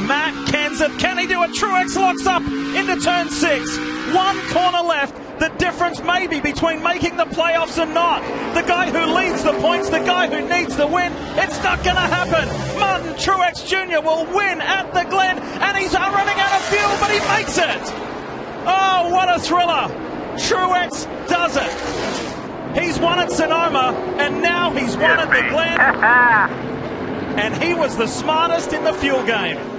Matt Kenseth, can he do it? Truex locks up into turn 6. One corner left. The difference maybe between making the playoffs and not. The guy who leads the points, the guy who needs the win. It's not going to happen. Martin Truex Jr. will win at the Glen, and he's running out of fuel, but he makes it. Oh, what a thriller. Truex does it. He's won at Sonoma, and now he's won at the Glen. And he was the smartest in the fuel game.